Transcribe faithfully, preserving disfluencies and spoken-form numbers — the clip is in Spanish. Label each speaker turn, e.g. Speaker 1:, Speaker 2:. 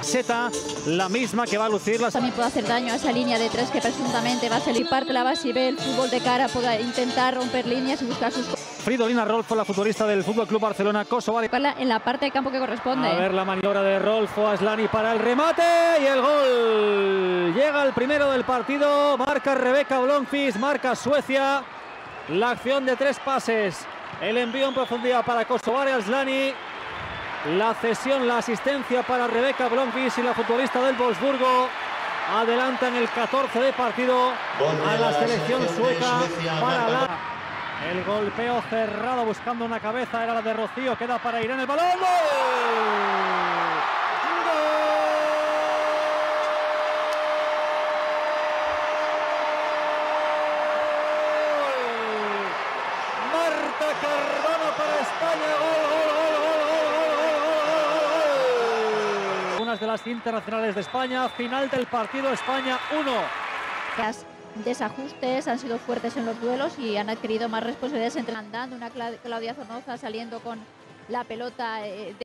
Speaker 1: caseta, la misma que va a lucir las...
Speaker 2: También puede hacer daño a esa línea de tres que presuntamente va a salir. Parte la base y ve el fútbol de cara, puede intentar romper líneas y buscar sus...
Speaker 1: Fridolina Rolfo, la futbolista del Fútbol Club Barcelona, Kosovar.
Speaker 2: En la parte de campo que corresponde.
Speaker 1: A ver la maniobra de Rolfo, Aslani para el remate y el gol. Llega el primero del partido, marca Rebecca Blomqvist, marca Suecia. La acción de tres pases, el envío en profundidad para Kosovar y Aslani. La cesión, la asistencia para Rebecca Blomqvist y la futbolista del Wolfsburgo. Adelantan el catorce de partido a la selección sueca para la... El golpeo cerrado buscando una cabeza, era la de Rocío, queda para Irán el balón. ¡Gol! ¡Gol! Marta Cardona para España. ¡Gol, gol, gol, gol, gol, gol! Unas de las internacionales de España, final del partido, España uno.
Speaker 2: Desajustes, han sido fuertes en los duelos y han adquirido más responsabilidades, entrenando una Claudia Zornoza saliendo con la pelota eh, de